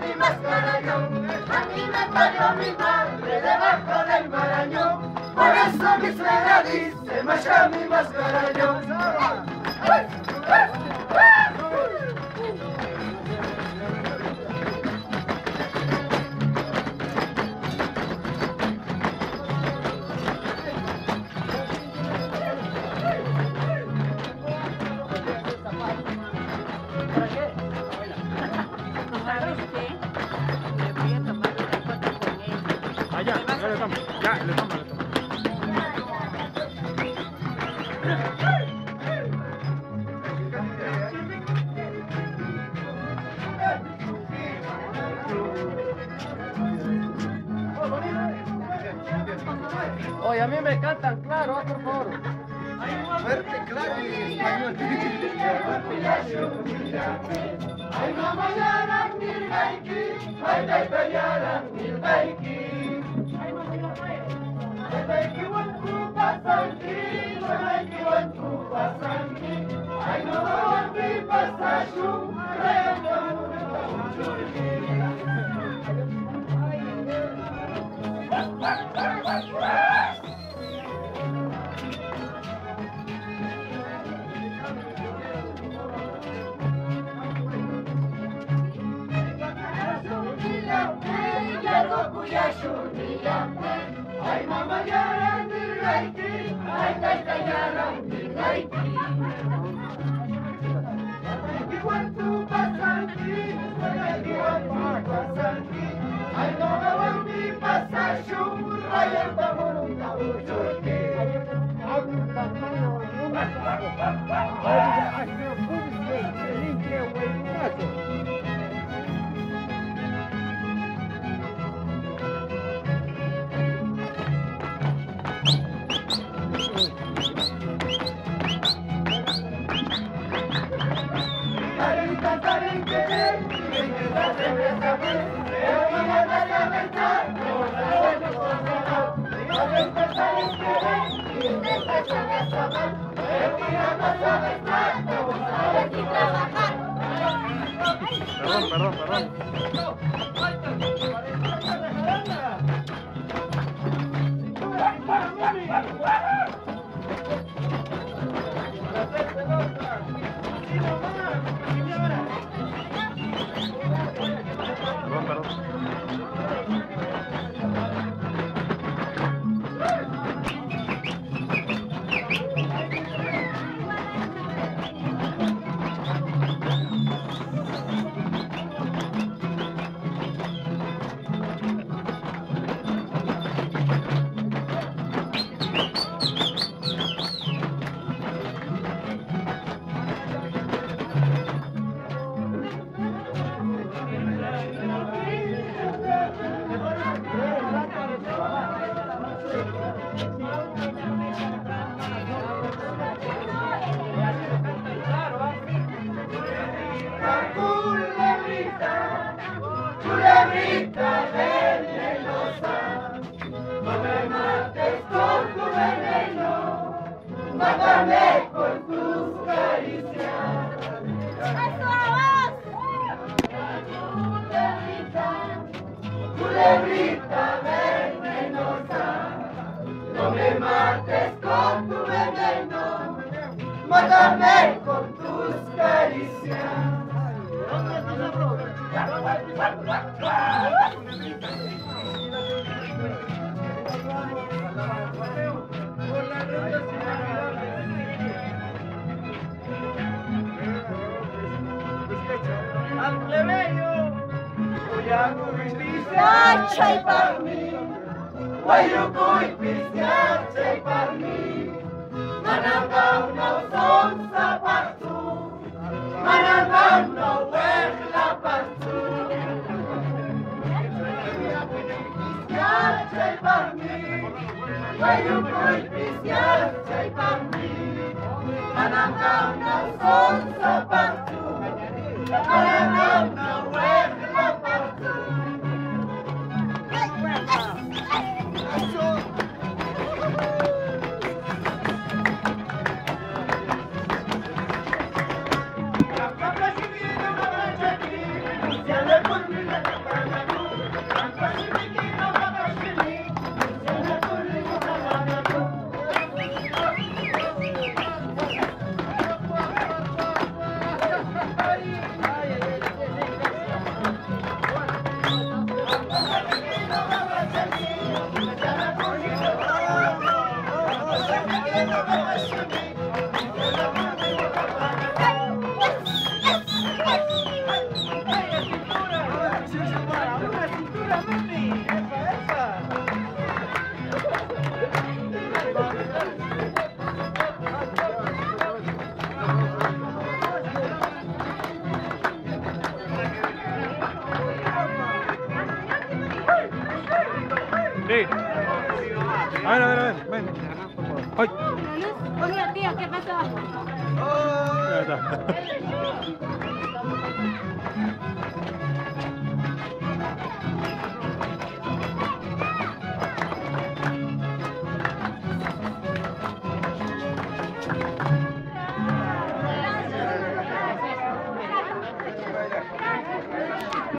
mi mascarayón, a mí me parió mi madre debajo del marañón. Por eso mi suegra dice, maya mi mascarayón. Oye, a mí me cantan claro, por favor. Fuerte, claro y en español. Ay, mamá, yara, nirgaiki, ay, taita, yara, nirgaiki. Ay, wantu pasanki, ay, wantu pasanki. Ay, no wantu pasashu, reyando, ay, mama, yara, nirgaiki, ay, taita, yara, nirgaiki. Ay, wantu pasanki, ay, wantu pasanki. Ay, no wantu pasashu, reyando, muruntabuchurki. Perdón. Culebrita venenosa, no me mates con tu veneno, mátame con tus caricias. Culebrita venenosa, no me mates con tu veneno, mátame con tus caricias. Al plebeyo, voy a chay para mí, guayuco y pisciar chay para mí, mananga una son zapatu, mananga una huejla partu. Chay para mí, guayuco y pisciar chay para mí, mananga una son zapatu, mananga una huejla partu. La papa si viene una mancha aquí, se anda por mi Sí. A ver, ven. ¡Ay! Oiga, tío, ¿qué pasó? Ahí está.